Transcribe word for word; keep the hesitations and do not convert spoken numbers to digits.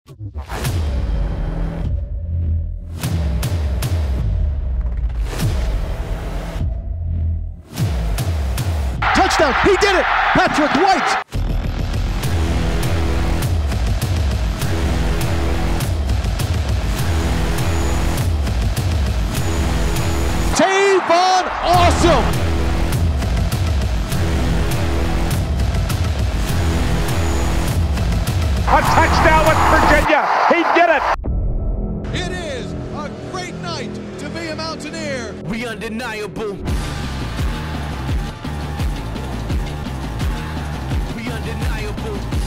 Touchdown, he did it! Patrick White! Tavon Awesome! A touchdown with Virginia. He did it. It is a great night to be a Mountaineer. We undeniable. We undeniable.